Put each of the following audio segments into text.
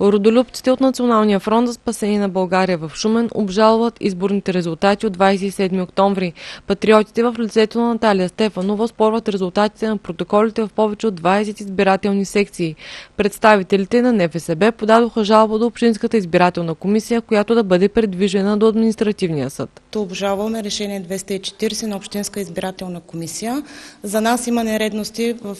Родолюбците от Националния фронт за спасение на България в Шумен обжалват изборните резултати от 27 октомври. Патриотите в лицето на Наталия Стефанова оспорват резултатите на протоколите в повече от 20 избирателни секции. Представителите на НФСБ подадоха жалба до Общинската избирателна комисия, която да бъде предвижена до административния съд. Обжалваме решение 240 на Общинска избирателна комисия. За нас има нередности в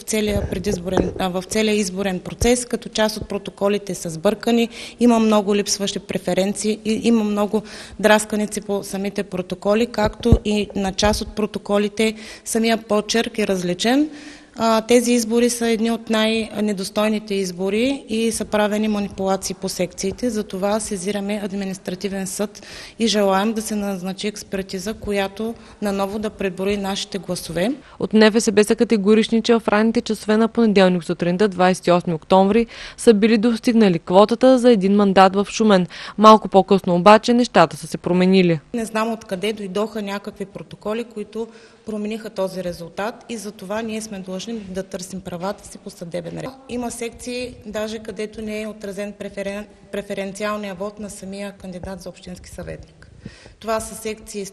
целия изборен процес, като част от протоколите са сбъркани, има много липсващи преференции и има много драсканици по самите протоколи, както и на част от протоколите самия почерк е различен. Тези избори са едни от най-недостойните избори и са правени манипулации по секциите. Затова сезираме административен съд и желаем да се назначи експертиза, която наново да преброи нашите гласове. От НФСБ са категорични, че в ранните часове на понеделник сутринта, 28 октомври, са били достигнали квотата за един мандат в Шумен. Малко по-късно обаче нещата са се променили. Не знам откъде дойдоха някакви протоколи, които промениха този резултат и за това ние сме длъжни да търсим правата си по съдебен ред. Има секции, даже където не е отразен преференциалния вод на самия кандидат за общински съветник. Това са секции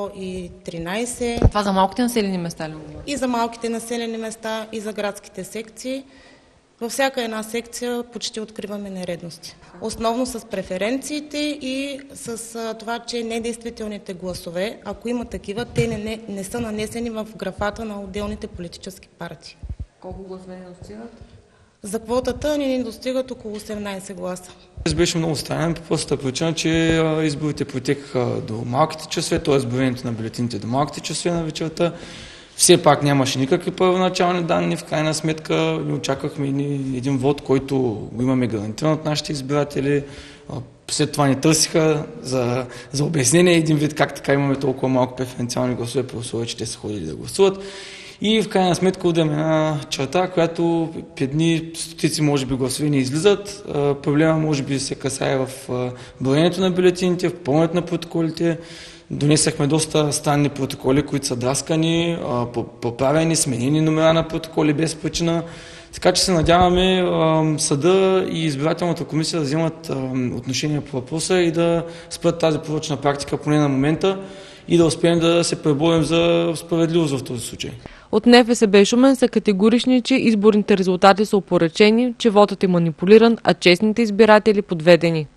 113. Това за малките населени места ли говоря? И за малките населени места, и за градските секции. Във всяка една секция почти откриваме нередности. Основно с преференциите и с това, че недействителните гласове, ако има такива, те не са нанесени в графата на отделните политически партии. Колко гласове не достигат? За квотата ни достигат около 18 гласа. Беше много странен по простата причина, че изборите протекаха до малките часове, т.е. броенето на бюлетините до малките часове на вечерта. Все пак нямаше никакви първоначални данни, в крайна сметка не очаквахме един вод, който го имаме гарантиран от нашите избиратели. След това ни търсиха за обяснение един вид как така имаме толкова малко преференциални гласове, при условие, че те са ходили да гласуват. И в крайна сметка удряме една черта, която едни стотици може би гласове не излизат. Проблема може би се касае в броенето на бюлетините, в попълнението на протоколите. Донесахме доста странни протоколи, които са драскани, поправени, сменени номера на протоколи без причина. Така че се надяваме съда и избирателната комисия да вземат отношение по въпроса и да спрат тази порочна практика поне на момента и да успеем да се преборим за справедливост в този случай. От НФСБ Шумен са категорични, че изборните резултати са опорочени, че вотът е манипулиран, а честните избиратели подведени.